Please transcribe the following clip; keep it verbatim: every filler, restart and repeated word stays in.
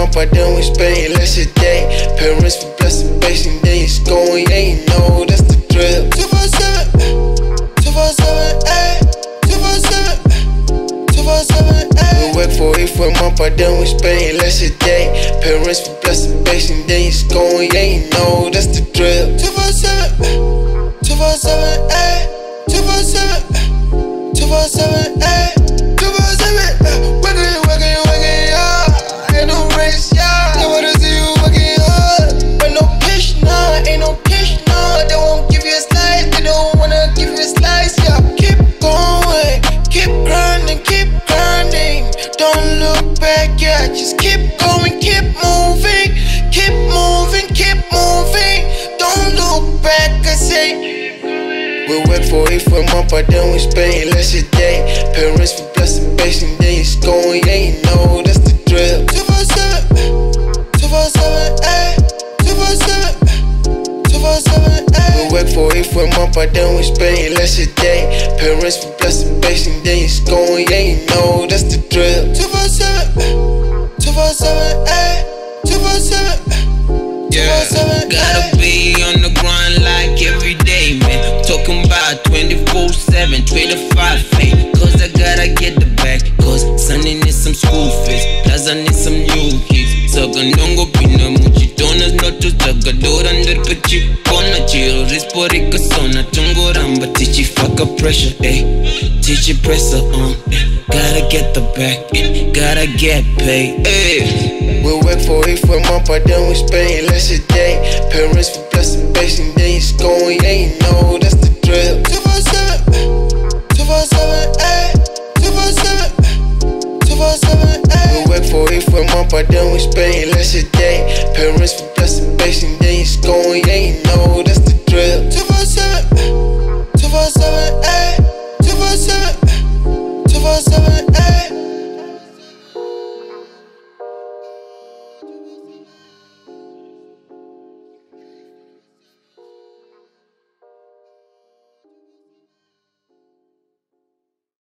month, but then we spend less a day. Parents for blessing, basing, then it's going, yeah, you know that's the drill. two four seven, two four seven, ayy, two four seven, two four seven, ayy. We work for it for a month, but then we spend less a day. Parents for blessing, basing, then it's going, yeah, you know that's the drill. two four seven, two four seven, ayy, two four seven, two four seven, ayy, two four seven, working, working, working, yeah. Ain't no race, yeah. They wanna see you working hard, but no pitch, nah, ain't no pitch, nah. They won't give you a slice, they don't wanna give you a slice, yeah. Keep going, keep grinding, keep grinding. Don't look back, yeah. Just keep going, keep moving, keep moving, keep moving. Don't look back, I say. We work for it for a month, but then we spend less a day. Parents for blessing, basing, then it's going, yeah, you know that's the drill. two four seven, two four seven, ayy, two four seven, two four seven, ayy. We work for it for a month, but then we spend less a day. Parents for blessing, basing, then it's going, yeah, you know that's the drill. two four seven, two four seven, ayy, two four seven. Yeah, gotta be on the grind like every day, man. Talking about twenty-four seven, twenty-five, man. Cause I gotta get the bag. Cause Sunday need some school fees, plus I need some new kids. Saka nongo pina muchi donas notus saka dora ndar pechi kona chiro rispori kasona tungo ramba tichi fuck up pressure, eh. Tichi pressure on, eh. Gotta get the bag, eh. Gotta get paid, eh. We work for it for a month, but then we spend less a day. Parents for blessing, basing, then it's going, yeah, you know that's the drill. two four seven, two four seven, ayy, two four seven, two four seven, ayy. We work for it for a month, but then we spend less a day. Parents for blessing, basing, then it's going, yeah, you know that's the